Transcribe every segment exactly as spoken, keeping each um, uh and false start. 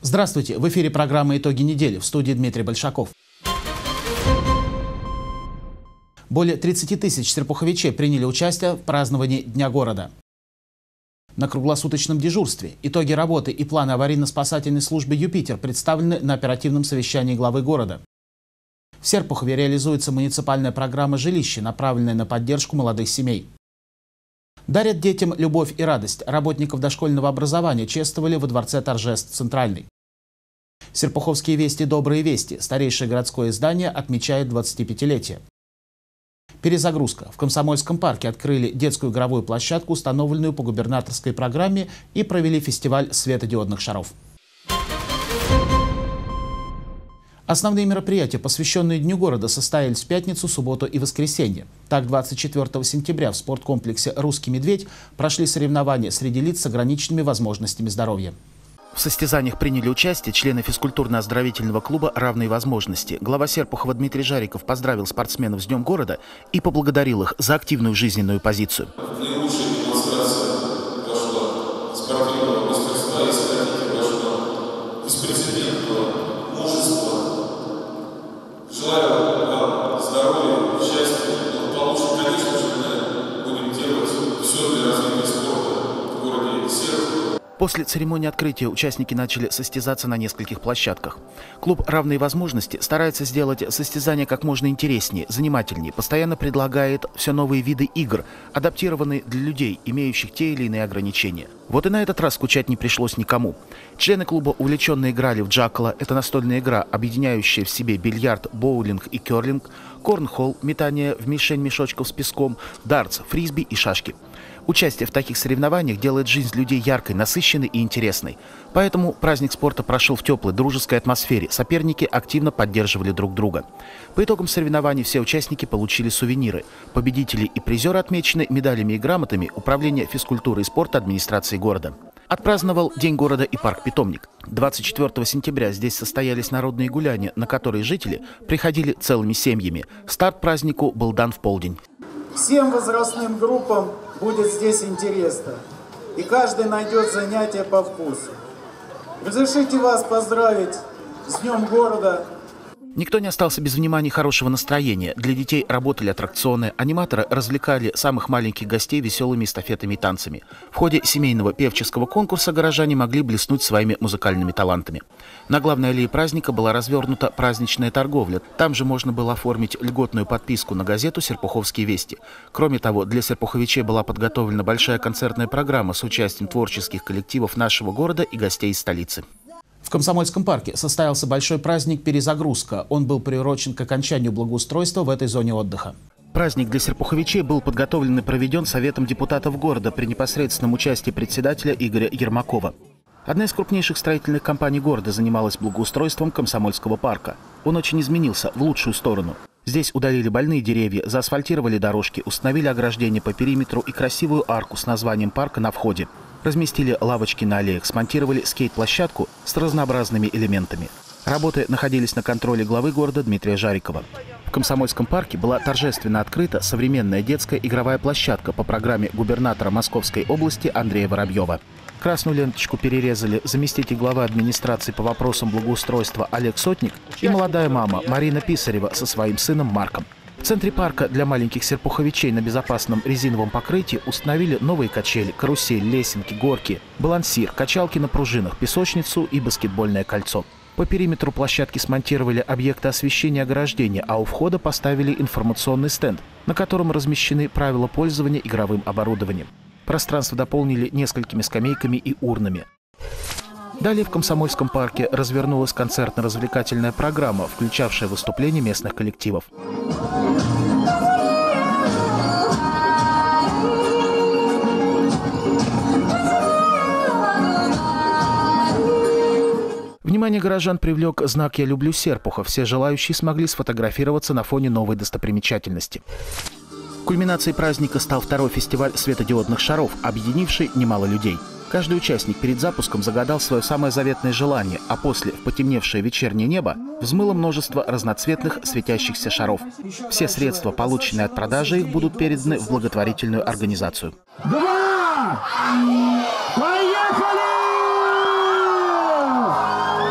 Здравствуйте! В эфире программа «Итоги недели», в студии Дмитрий Большаков. Более тридцати тысяч серпуховичей приняли участие в праздновании Дня города. На круглосуточном дежурстве итоги работы и планы аварийно-спасательной службы «Юпитер» представлены на оперативном совещании главы города. В Серпухове реализуется муниципальная программа «Жилище», направленная на поддержку молодых семей. Дарят детям любовь и радость. Работников дошкольного образования чествовали во Дворце торжеств Центральный. Серпуховские вести «Добрые вести». Старейшее городское издание отмечает двадцатипятилетие. Перезагрузка. В Комсомольском парке открыли детскую игровую площадку, установленную по губернаторской программе, и провели фестиваль светодиодных шаров. Основные мероприятия, посвященные Дню города, состоялись в пятницу, субботу и воскресенье. Так, двадцать четвёртого сентября в спорткомплексе «Русский медведь» прошли соревнования среди лиц с ограниченными возможностями здоровья. В состязаниях приняли участие члены физкультурно-оздоровительного клуба «Равные возможности». Глава Серпухова Дмитрий Жариков поздравил спортсменов с Днем города и поблагодарил их за активную жизненную позицию. Наилучшая демонстрация вашего спортивного мастерства, если хотите, вашего беспрецедентного мужества. Желаю вам здоровья, счастья, благополучия. Конечно же, мы будем делать все для развития спорта в городе Серпухов. После церемонии открытия участники начали состязаться на нескольких площадках. Клуб «Равные возможности» старается сделать состязания как можно интереснее, занимательнее, постоянно предлагает все новые виды игр, адаптированные для людей, имеющих те или иные ограничения. Вот и на этот раз скучать не пришлось никому. Члены клуба увлеченно играли в джакала. Это настольная игра, объединяющая в себе бильярд, боулинг и керлинг, корнхолл, метание в мишень мешочков с песком, дартс, фрисби и шашки. Участие в таких соревнованиях делает жизнь людей яркой, насыщенной и интересной. Поэтому праздник спорта прошел в теплой, дружеской атмосфере. Соперники активно поддерживали друг друга. По итогам соревнований все участники получили сувениры. Победители и призеры отмечены медалями и грамотами Управления физкультуры и спорта администрации города. Отпраздновал День города и парк-питомник. двадцать четвёртого сентября здесь состоялись народные гуляния, на которые жители приходили целыми семьями. Старт празднику был дан в полдень. Всем возрастным группам будет здесь интересно, и каждый найдет занятие по вкусу. Разрешите вас поздравить с Днем города. Никто не остался без внимания и хорошего настроения. Для детей работали аттракционы, аниматоры развлекали самых маленьких гостей веселыми эстафетами и танцами. В ходе семейного певческого конкурса горожане могли блеснуть своими музыкальными талантами. На главной аллее праздника была развернута праздничная торговля. Там же можно было оформить льготную подписку на газету «Серпуховские вести». Кроме того, для серпуховичей была подготовлена большая концертная программа с участием творческих коллективов нашего города и гостей из столицы. В Комсомольском парке состоялся большой праздник «Перезагрузка». Он был приурочен к окончанию благоустройства в этой зоне отдыха. Праздник для серпуховичей был подготовлен и проведен Советом депутатов города при непосредственном участии председателя Игоря Ермакова. Одна из крупнейших строительных компаний города занималась благоустройством Комсомольского парка. Он очень изменился в лучшую сторону. Здесь удалили больные деревья, заасфальтировали дорожки, установили ограждение по периметру и красивую арку с названием парка на входе. Разместили лавочки на аллеях, смонтировали скейт-площадку с разнообразными элементами. Работы находились на контроле главы города Дмитрия Жарикова. В Комсомольском парке была торжественно открыта современная детская игровая площадка по программе губернатора Московской области Андрея Воробьева. Красную ленточку перерезали заместитель главы администрации по вопросам благоустройства Олег Сотник и молодая мама Марина Писарева со своим сыном Марком. В центре парка для маленьких серпуховичей на безопасном резиновом покрытии установили новые качели, карусель, лесенки, горки, балансир, качалки на пружинах, песочницу и баскетбольное кольцо. По периметру площадки смонтировали объекты освещения и ограждения, а у входа поставили информационный стенд, на котором размещены правила пользования игровым оборудованием. Пространство дополнили несколькими скамейками и урнами. Далее в Комсомольском парке развернулась концертно-развлекательная программа, включавшая выступления местных коллективов. Внимание горожан привлек знак «Я люблю Серпухов». Все желающие смогли сфотографироваться на фоне новой достопримечательности. Кульминацией праздника стал второй фестиваль светодиодных шаров, объединивший немало людей. Каждый участник перед запуском загадал свое самое заветное желание, а после в потемневшее вечернее небо взмыло множество разноцветных светящихся шаров. Все средства, полученные от продажи их, будут переданы в благотворительную организацию. Два! Поехали!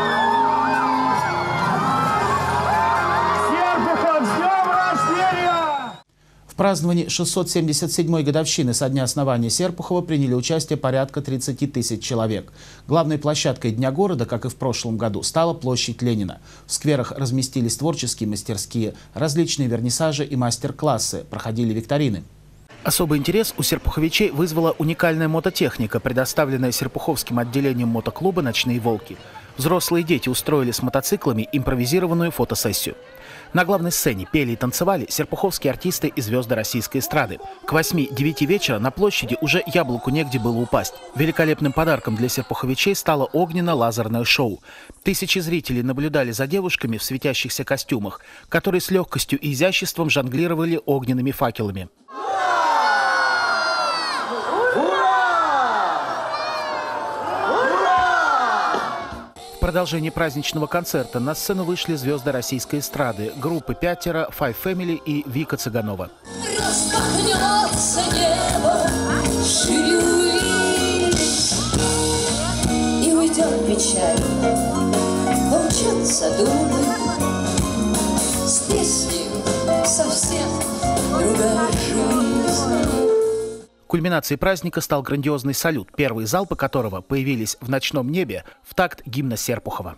праздновании шестьсот семьдесят седьмой годовщины со дня основания Серпухова приняли участие порядка тридцати тысяч человек. Главной площадкой Дня города, как и в прошлом году, стала площадь Ленина. В скверах разместились творческие мастерские, различные вернисажи и мастер-классы, проходили викторины. Особый интерес у серпуховичей вызвала уникальная мототехника, предоставленная Серпуховским отделением мотоклуба «Ночные волки». Взрослые дети устроили с мотоциклами импровизированную фотосессию. На главной сцене пели и танцевали серпуховские артисты и звезды российской эстрады. К восьми-девяти вечера на площади уже яблоку негде было упасть. Великолепным подарком для серпуховичей стало огненно-лазерное шоу. Тысячи зрителей наблюдали за девушками в светящихся костюмах, которые с легкостью и изяществом жонглировали огненными факелами. В продолжении праздничного концерта на сцену вышли звезды российской эстрады, группы «Пятеро», «Five Family» и Вика Цыганова. Распахнется небо шире, и уйдет печаль, умчатся думы, с песней совсем другая жизнь. Кульминацией праздника стал грандиозный салют, первые залпы которого появились в ночном небе в такт гимна Серпухова.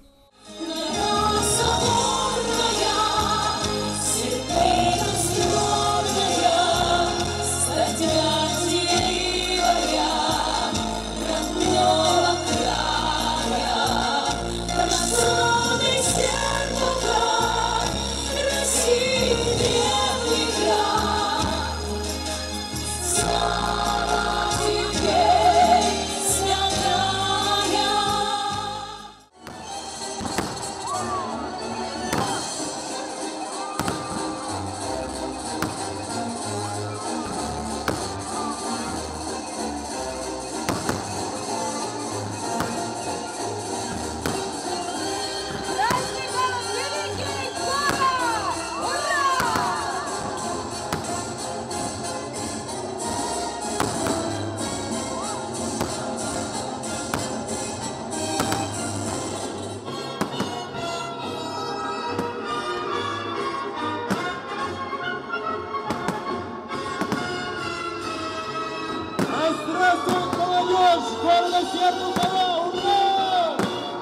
Здравствует молодежь города Серпухова! Ура!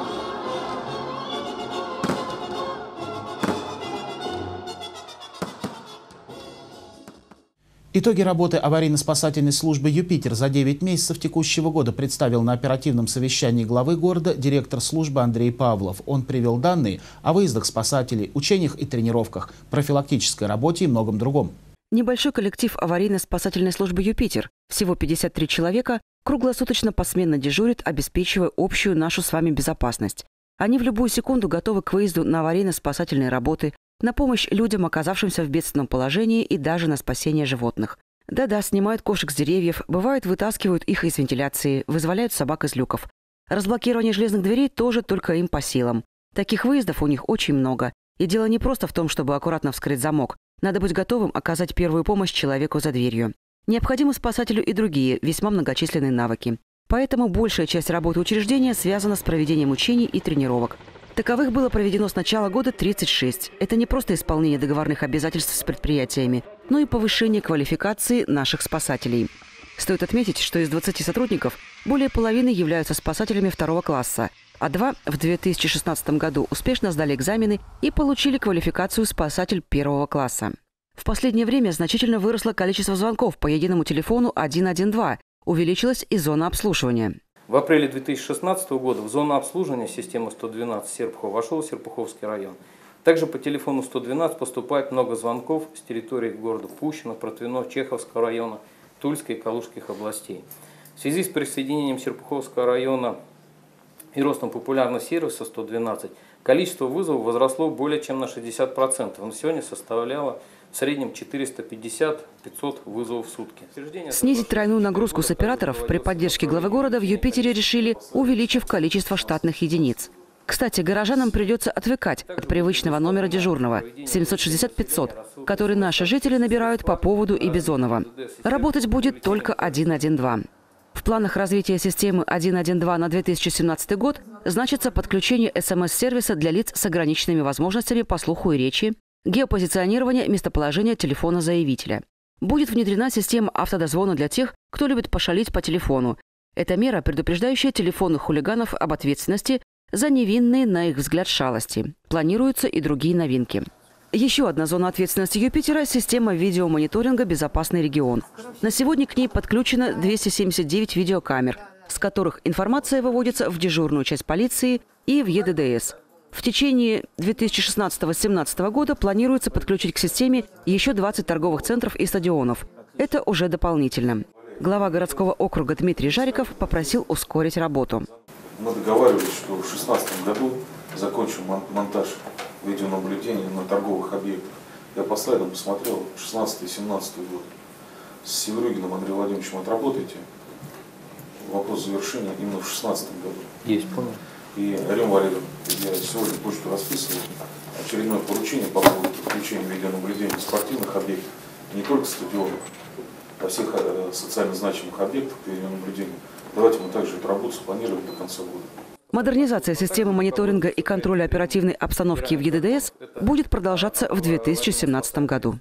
Итоги работы аварийно-спасательной службы «Юпитер» за девять месяцев текущего года представил на оперативном совещании главы города директор службы Андрей Павлов. Он привел данные о выездах спасателей, учениях и тренировках, профилактической работе и многом другом. Небольшой коллектив аварийно-спасательной службы «Юпитер», всего пятьдесят три человека, круглосуточно посменно дежурит, обеспечивая общую нашу с вами безопасность. Они в любую секунду готовы к выезду на аварийно-спасательные работы, на помощь людям, оказавшимся в бедственном положении, и даже на спасение животных. Да-да, снимают кошек с деревьев, бывает, вытаскивают их из вентиляции, вызволяют собак из люков. Разблокирование железных дверей тоже только им по силам. Таких выездов у них очень много. И дело не просто в том, чтобы аккуратно вскрыть замок. Надо быть готовым оказать первую помощь человеку за дверью. Необходимы спасателю и другие, весьма многочисленные навыки. Поэтому большая часть работы учреждения связана с проведением учений и тренировок. Таковых было проведено с начала года тридцать шесть. Это не просто исполнение договорных обязательств с предприятиями, но и повышение квалификации наших спасателей. Стоит отметить, что из двадцати сотрудников более половины являются спасателями второго класса, а два в две тысячи шестнадцатом году успешно сдали экзамены и получили квалификацию спасатель первого класса. В последнее время значительно выросло количество звонков по единому телефону один один два, увеличилась и зона обслуживания. В апреле две тысячи шестнадцатого года в зону обслуживания системы сто двенадцать Серпухова вошел Серпуховский район. Также по телефону сто двенадцать поступает много звонков с территории города Пущино, Протвино, Чеховского района, Тульской и Калужских областей. В связи с присоединением Серпуховского района и ростом популярности сервиса сто двенадцать, количество вызовов возросло более чем на шестьдесят процентов. На сегодня составляло в среднем четыреста пятьдесят — пятьсот вызовов в сутки. Снизить тройную нагрузку с операторов при поддержке главы города в Юпитере решили, увеличив количество штатных единиц. Кстати, горожанам придется отвыкать от привычного номера дежурного семьсот шестьдесят — пятьсот, который наши жители набирают по поводу и Бизонова. Работать будет только один один два. В планах развития системы один один два на две тысячи семнадцатый год значится подключение эс эм эс-сервиса для лиц с ограниченными возможностями по слуху и речи, геопозиционирование местоположения телефона заявителя. Будет внедрена система автодозвона для тех, кто любит пошалить по телефону. Это мера, предупреждающая телефонных хулиганов об ответственности за невинные, на их взгляд, шалости. Планируются и другие новинки. Еще одна зона ответственности Юпитера – система видеомониторинга «Безопасный регион». На сегодня к ней подключено двести семьдесят девять видеокамер, с которых информация выводится в дежурную часть полиции и в Е Д Д С. В течение две тысячи шестнадцатого — две тысячи семнадцатого года планируется подключить к системе еще двадцать торговых центров и стадионов. Это уже дополнительно. Глава городского округа Дмитрий Жариков попросил ускорить работу. Мы договаривались, что в две тысячи шестнадцатом году закончим монтаж видеонаблюдения на торговых объектах. Я по слайдам посмотрел шестнадцатый — две тысячи семнадцатый год. С Северюгиным Андреем Владимировичем отработаете. Вопрос завершения именно в две тысячи шестнадцатом году. Есть, понял. И, Арина Валерьевна, я сегодня почту расписывал очередное поручение по поводу подключения видеонаблюдения спортивных объектов, не только стадионов, а всех социально значимых объектов к видеонаблюдению. Давайте мы также эту работу спланируем до конца года. Модернизация системы мониторинга и контроля оперативной обстановки в Е Д Д С будет продолжаться в две тысячи семнадцатом году.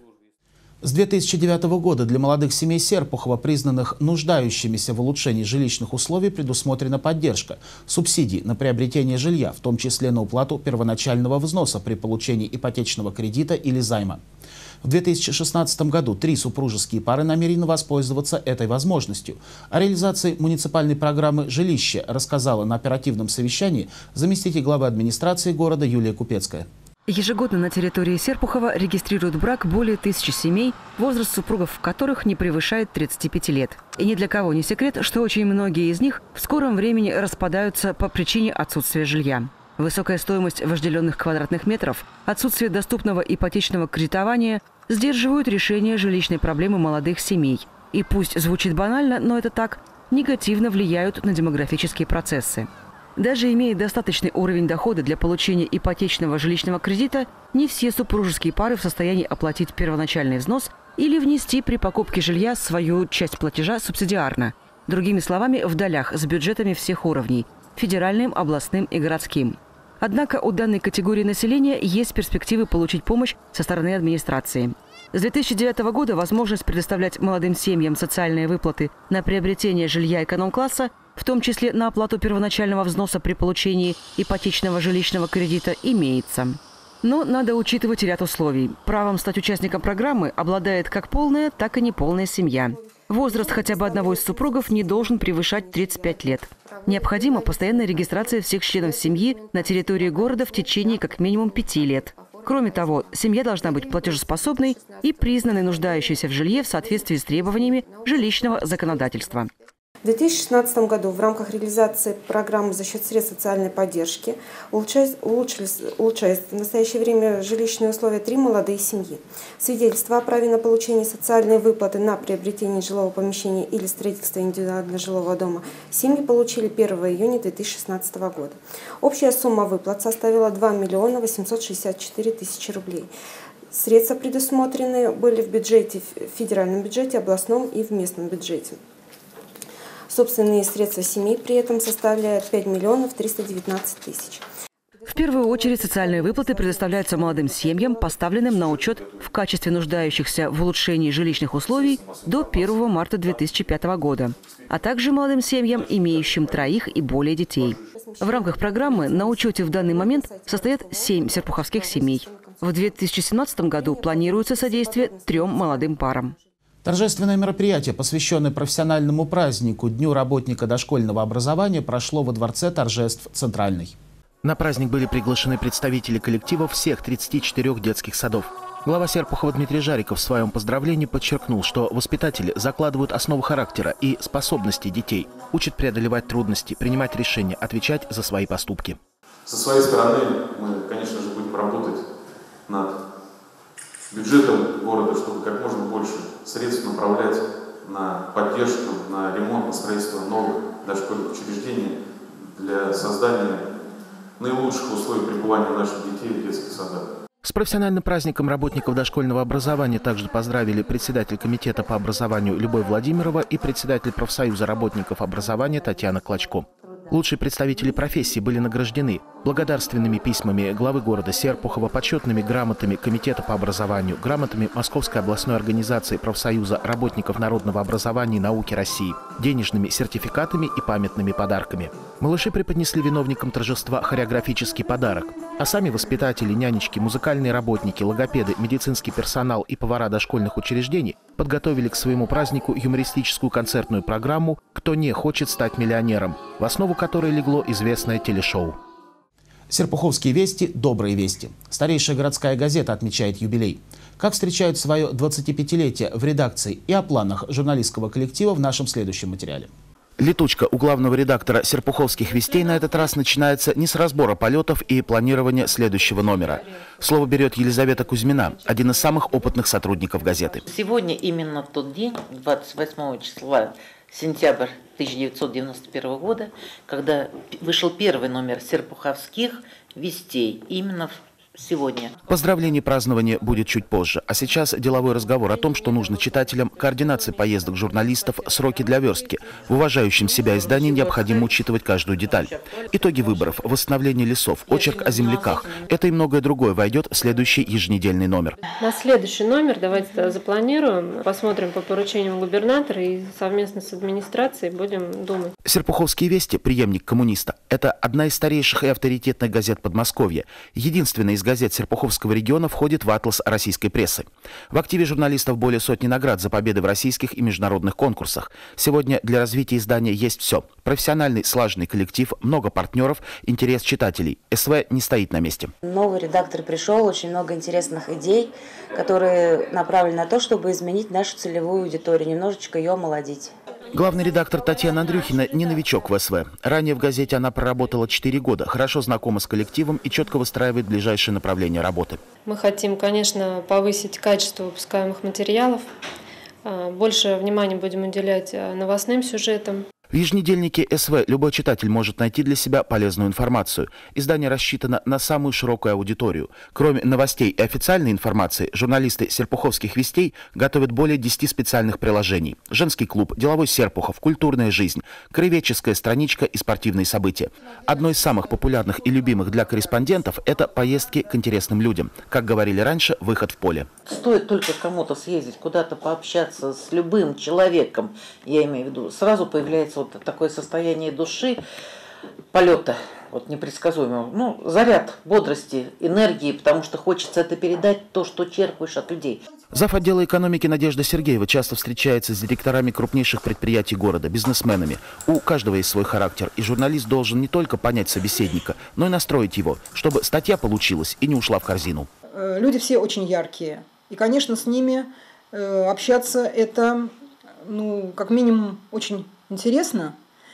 С две тысячи девятого года для молодых семей Серпухова, признанных нуждающимися в улучшении жилищных условий, предусмотрена поддержка субсидий на приобретение жилья, в том числе на уплату первоначального взноса при получении ипотечного кредита или займа. В две тысячи шестнадцатом году три супружеские пары намерены воспользоваться этой возможностью. О реализации муниципальной программы «Жилище» рассказала на оперативном совещании заместитель главы администрации города Юлия Купецкая. Ежегодно на территории Серпухова регистрируют брак более тысячи семей, возраст супругов которых не превышает тридцати пяти лет. И ни для кого не секрет, что очень многие из них в скором времени распадаются по причине отсутствия жилья. Высокая стоимость вожделенных квадратных метров, отсутствие доступного ипотечного кредитования сдерживают решение жилищной проблемы молодых семей. И пусть звучит банально, но это так, негативно влияют на демографические процессы. Даже имея достаточный уровень дохода для получения ипотечного жилищного кредита, не все супружеские пары в состоянии оплатить первоначальный взнос или внести при покупке жилья свою часть платежа субсидиарно. Другими словами, в долях с бюджетами всех уровней – федеральным, областным и городским. Однако у данной категории населения есть перспективы получить помощь со стороны администрации. С две тысячи девятого года возможность предоставлять молодым семьям социальные выплаты на приобретение жилья эконом-класса, в том числе на оплату первоначального взноса при получении ипотечного жилищного кредита, имеется. Но надо учитывать ряд условий. Правом стать участником программы обладает как полная, так и неполная семья. Возраст хотя бы одного из супругов не должен превышать тридцать пять лет. Необходима постоянная регистрация всех членов семьи на территории города в течение как минимум пяти лет. Кроме того, семья должна быть платежеспособной и признанной нуждающейся в жилье в соответствии с требованиями жилищного законодательства. В две тысячи шестнадцатом году в рамках реализации программы за счет средств социальной поддержки улучшались, улучшились, улучшались в настоящее время жилищные условия три молодые семьи. Свидетельство о праве на получение социальной выплаты на приобретение жилого помещения или строительство индивидуального жилого дома семьи получили первого июня две тысячи шестнадцатого года. Общая сумма выплат составила два миллиона восемьсот шестьдесят четыре тысячи рублей. Средства предусмотрены были в бюджете, в федеральном бюджете, областном и в местном бюджете. Собственные средства семей при этом составляют пять миллионов триста девятнадцать тысяч. В первую очередь социальные выплаты предоставляются молодым семьям, поставленным на учет в качестве нуждающихся в улучшении жилищных условий до первого марта две тысячи пятого года, а также молодым семьям, имеющим троих и более детей. В рамках программы на учете в данный момент состоят семь серпуховских семей. В две тысячи семнадцатом году планируется содействие трем молодым парам. Торжественное мероприятие, посвященное профессиональному празднику Дню работника дошкольного образования, прошло во Дворце торжеств «Центральный». На праздник были приглашены представители коллективов всех тридцати четырёх детских садов. Глава Серпухова Дмитрий Жариков в своем поздравлении подчеркнул, что воспитатели закладывают основу характера и способностей детей, учат преодолевать трудности, принимать решения, отвечать за свои поступки. Со своей стороны мы, конечно же, будем работать над бюджетом города, чтобы как можно больше средств направлять на поддержку, на ремонт, на строительство новых дошкольных учреждений для создания наилучших условий пребывания наших детей в детских садах. С профессиональным праздником работников дошкольного образования также поздравили председатель комитета по образованию Любовь Владимирова и председатель профсоюза работников образования Татьяна Клочко. Лучшие представители профессии были награждены благодарственными письмами главы города Серпухова, почетными грамотами Комитета по образованию, грамотами Московской областной организации профсоюза работников народного образования и науки России, денежными сертификатами и памятными подарками. Малыши преподнесли виновникам торжества хореографический подарок, а сами воспитатели, нянечки, музыкальные работники, логопеды, медицинский персонал и повара дошкольных учреждений подготовили к своему празднику юмористическую концертную программу «Кто не хочет стать миллионером», в основу которой легло известное телешоу. Серпуховские вести – добрые вести. Старейшая городская газета отмечает юбилей. Как встречают свое двадцатипятилетие в редакции и о планах журналистского коллектива в нашем следующем материале. Летучка у главного редактора «Серпуховских вестей» на этот раз начинается не с разбора полетов и планирования следующего номера. Слово берет Елизавета Кузьмина, один из самых опытных сотрудников газеты. Сегодня именно тот день, двадцать восьмого числа, сентябрь тысяча девятьсот девяносто первого года, когда вышел первый номер «Серпуховских вестей». Именно сегодня. Поздравление и празднование будет чуть позже. А сейчас деловой разговор о том, что нужно читателям: координации поездок журналистов, сроки для верстки. В уважающем себя издании необходимо учитывать каждую деталь. Итоги выборов, восстановление лесов, очерк о земляках. Это и многое другое войдет в следующий еженедельный номер. На следующий номер давайте запланируем, посмотрим по поручениям губернатора и совместно с администрацией будем думать. «Серпуховские вести», преемник «Коммуниста», это одна из старейших и авторитетных газет Подмосковья. Единственная из газет Серпуховского региона входит в атлас российской прессы. В активе журналистов более сотни наград за победы в российских и международных конкурсах. Сегодня для развития издания есть все. Профессиональный, слаженный коллектив, много партнеров, интерес читателей. СВ не стоит на месте. Новый редактор пришел, очень много интересных идей, которые направлены на то, чтобы изменить нашу целевую аудиторию, немножечко ее омолодить. Главный редактор Татьяна Андрюхина не новичок в СВ. Ранее в газете она проработала четыре года, хорошо знакома с коллективом и четко выстраивает ближайшее направление работы. Мы хотим, конечно, повысить качество выпускаемых материалов. Больше внимания будем уделять новостным сюжетам. В еженедельнике СВ любой читатель может найти для себя полезную информацию. Издание рассчитано на самую широкую аудиторию. Кроме новостей и официальной информации, журналисты Серпуховских вестей готовят более десяти специальных приложений. Женский клуб, деловой Серпухов, культурная жизнь, краеведческая страничка и спортивные события. Одно из самых популярных и любимых для корреспондентов – это поездки к интересным людям. Как говорили раньше, выход в поле. Стоит только кому-то съездить, куда-то пообщаться с любым человеком, я имею в виду, сразу появляется вот такое состояние души, полета, вот непредсказуемого, ну, заряд бодрости, энергии, потому что хочется это передать, то, что черпаешь от людей. Зав. Отдела экономики Надежда Сергеева часто встречается с директорами крупнейших предприятий города, бизнесменами. У каждого есть свой характер, и журналист должен не только понять собеседника, но и настроить его, чтобы статья получилась и не ушла в корзину. Люди все очень яркие, и, конечно, с ними общаться это, ну, как минимум, очень интересно.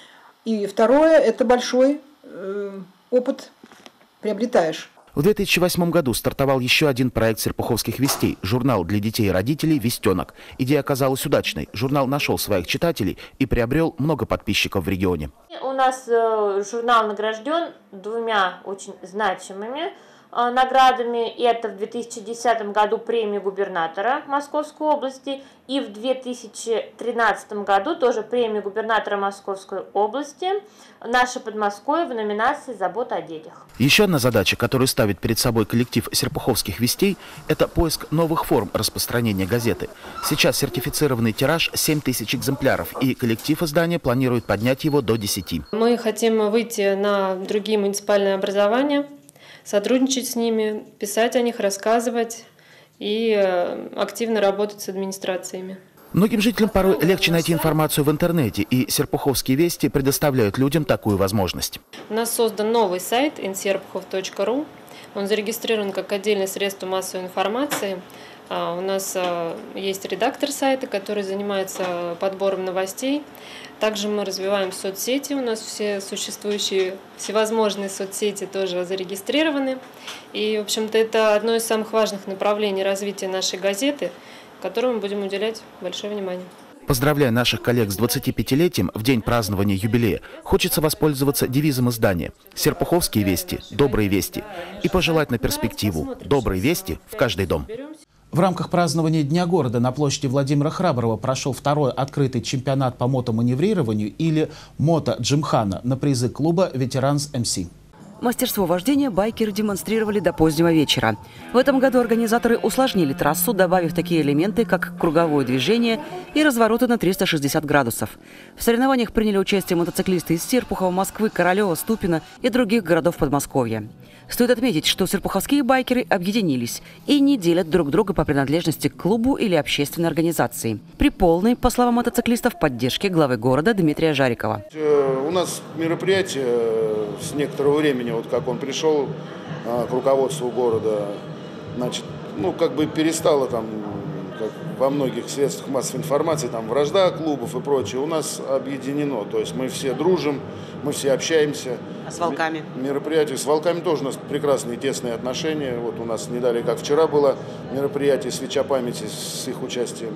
И второе, это большой э, опыт приобретаешь. В две тысячи восьмом году стартовал еще один проект Серпуховских вестей – журнал для детей и родителей «Вестенок». Идея оказалась удачной. Журнал нашел своих читателей и приобрел много подписчиков в регионе. У нас э, журнал награжден двумя очень значимыми э, наградами. Это в две тысячи десятом году премия губернатора Московской области и в две тысячи тринадцатом году тоже премия губернатора Московской области «Наше Подмосковье» в номинации «Забота о детях». Еще одна задача, которую ставит перед собой коллектив Серпуховских вестей – это поиск новых форм распространения газеты. Сейчас сертифицированный тираж семь тысяч экземпляров, и коллектив издания планирует поднять его до десяти. Мы хотим выйти на другие муниципальные образования, сотрудничать с ними, писать о них, рассказывать и активно работать с администрациями. Многим жителям порой легче найти информацию в интернете, и Серпуховские вести предоставляют людям такую возможность. У нас создан новый сайт эн серпухов точка ру. Он зарегистрирован как отдельное средство массовой информации. У нас есть редактор сайта, который занимается подбором новостей. Также мы развиваем соцсети. У нас все существующие, всевозможные соцсети тоже зарегистрированы. И, в общем-то, это одно из самых важных направлений развития нашей газеты, которому мы будем уделять большое внимание. Поздравляя наших коллег с двадцатипятилетием в день празднования юбилея, хочется воспользоваться девизом издания «Серпуховские вести. Добрые вести» и пожелать на перспективу «Добрые вести в каждый дом». В рамках празднования Дня города на площади Владимира Храброва прошел второй открытый чемпионат по мотоманеврированию или мото-джимхана на призы клуба «Ветеранс эм си». Мастерство вождения байкеры демонстрировали до позднего вечера. В этом году организаторы усложнили трассу, добавив такие элементы, как круговое движение и развороты на триста шестьдесят градусов. В соревнованиях приняли участие мотоциклисты из Серпухова, Москвы, Королева, Ступино и других городов Подмосковья. Стоит отметить, что серпуховские байкеры объединились и не делят друг друга по принадлежности к клубу или общественной организации. При полной, по словам мотоциклистов, поддержке главы города Дмитрия Жарикова. У нас мероприятие с некоторого времени, вот как он пришел к руководству города, значит, ну как бы перестало там, как во многих средствах массовой информации, там вражда клубов и прочее, у нас объединено. То есть мы все дружим, мы все общаемся. А с волками? Мероприятие. С волками тоже у нас прекрасные тесные отношения. Вот у нас не далее, как вчера было мероприятие «Свеча памяти» с их участием.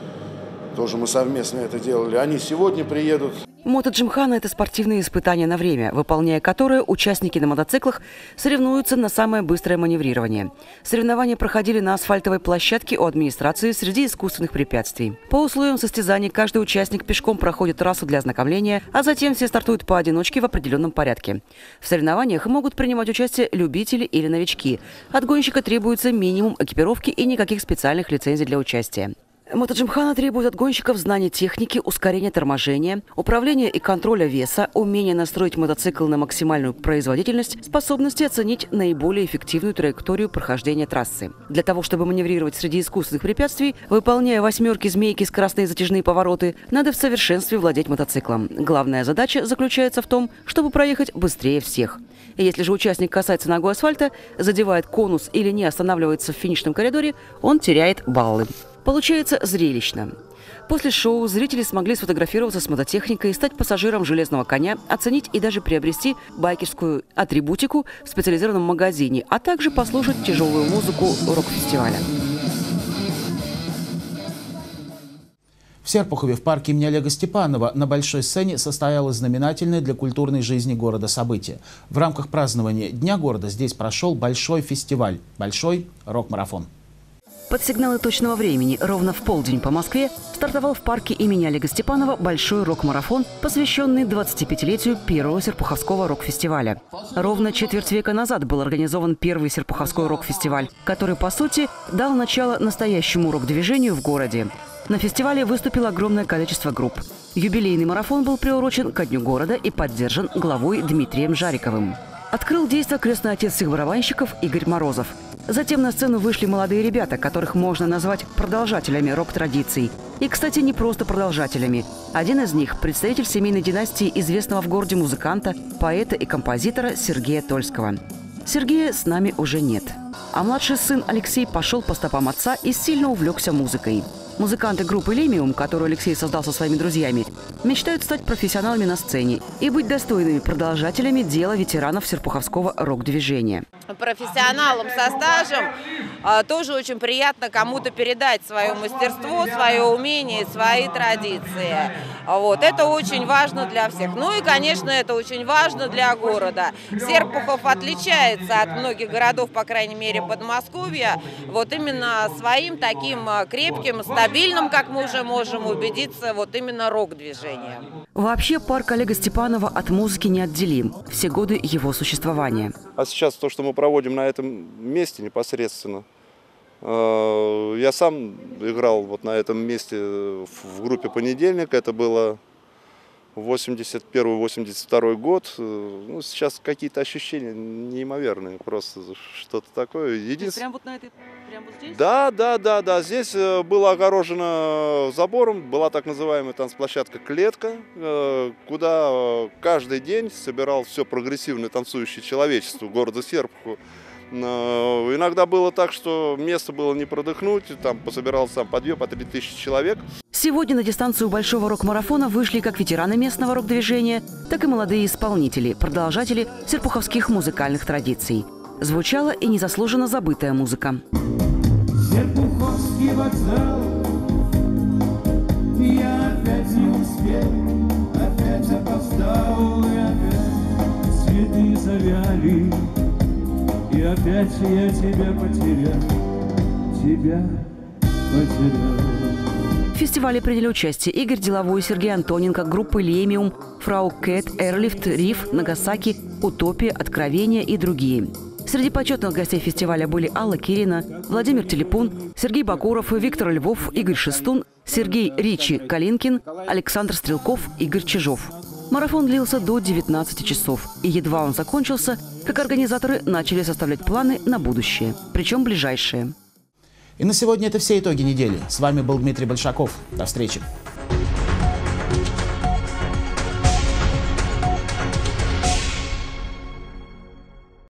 Тоже мы совместно это делали. Они сегодня приедут. Мото-джимхана – это спортивные испытания на время, выполняя которые участники на мотоциклах соревнуются на самое быстрое маневрирование. Соревнования проходили на асфальтовой площадке у администрации среди искусственных препятствий. По условиям состязаний каждый участник пешком проходит трассу для ознакомления, а затем все стартуют поодиночке в определенном порядке. В соревнованиях могут принимать участие любители или новички. От гонщика требуется минимум экипировки и никаких специальных лицензий для участия. Мото-джимхана требует от гонщиков знания техники, ускорения торможения, управления и контроля веса, умения настроить мотоцикл на максимальную производительность, способности оценить наиболее эффективную траекторию прохождения трассы. Для того, чтобы маневрировать среди искусственных препятствий, выполняя восьмерки, змейки, скоростные затяжные повороты, надо в совершенстве владеть мотоциклом. Главная задача заключается в том, чтобы проехать быстрее всех. Если же участник касается ногой асфальта, задевает конус или не останавливается в финишном коридоре, он теряет баллы. Получается зрелищно. После шоу зрители смогли сфотографироваться с мототехникой, стать пассажиром железного коня, оценить и даже приобрести байкерскую атрибутику в специализированном магазине, а также послушать тяжелую музыку рок-фестиваля. В Серпухове в парке имени Олега Степанова на большой сцене состоялось знаменательное для культурной жизни города событие. В рамках празднования Дня города здесь прошел большой фестиваль – Большой рок-марафон. Под сигналы точного времени ровно в полдень по Москве стартовал в парке имени Олега Степанова большой рок-марафон, посвященный двадцатипятилетию первого серпуховского рок-фестиваля. Ровно четверть века назад был организован первый серпуховской рок-фестиваль, который, по сути, дал начало настоящему рок-движению в городе. На фестивале выступило огромное количество групп. Юбилейный марафон был приурочен ко Дню города и поддержан главой Дмитрием Жариковым. Открыл действо крестный отец всех барабанщиков Игорь Морозов. Затем на сцену вышли молодые ребята, которых можно назвать продолжателями рок-традиций. И, кстати, не просто продолжателями. Один из них – представитель семейной династии известного в городе музыканта, поэта и композитора Сергея Тольского. Сергея с нами уже нет. А младший сын Алексей пошел по стопам отца и сильно увлекся музыкой. Музыканты группы «Лемиум», которую Алексей создал со своими друзьями, мечтают стать профессионалами на сцене и быть достойными продолжателями дела ветеранов серпуховского рок-движения. Профессионалам со стажем а, тоже очень приятно кому-то передать свое мастерство, свое умение, свои традиции. Вот. Это очень важно для всех. Ну и, конечно, это очень важно для города. Серпухов отличается от многих городов, по крайней мере, Подмосковья, вот именно своим таким крепким, стабильным, как мы уже можем убедиться, вот именно рок-движением. Вообще парк Олега Степанова от музыки неотделим все годы его существования. А сейчас то, что мы проводим на этом месте непосредственно, я сам играл вот на этом месте в группе «Понедельник», это было восемьдесят первый — восемьдесят второй год. Ну, сейчас какие-то ощущения неимоверные, просто что-то такое. Единственное... Прямо вот на этой, прямо вот здесь? Да, да, да, да. Здесь было огорожено забором, была так называемая танцплощадка «Клетка», куда каждый день собирал все прогрессивное танцующее человечество города Серпухова. Иногда было так, что место было не продохнуть, там пособирался сам подъем по три тысячи человек. Сегодня на дистанцию большого рок-марафона вышли как ветераны местного рок-движения, так и молодые исполнители, продолжатели серпуховских музыкальных традиций. Звучала и незаслуженно забытая музыка. Серпуховский вокзал, я опять не успел, опять опоздал, и опять цветы завяли. И опять я тебя потерял, тебя потерял. В фестивале приняли участие Игорь Деловой, Сергей Антоненко, группы «Лемиум», «Фрау Кэт», «Эрлифт», «Риф», «Нагасаки», «Утопия», «Откровения» и другие. Среди почетных гостей фестиваля были Алла Кирина, Владимир Телепун, Сергей Бакуров, Виктор Львов, Игорь Шестун, Сергей Ричи Калинкин, Александр Стрелков, Игорь Чижов. Марафон длился до девятнадцати часов, и едва он закончился, как организаторы начали составлять планы на будущее, причем ближайшие. И на сегодня это все итоги недели. С вами был Дмитрий Большаков. До встречи.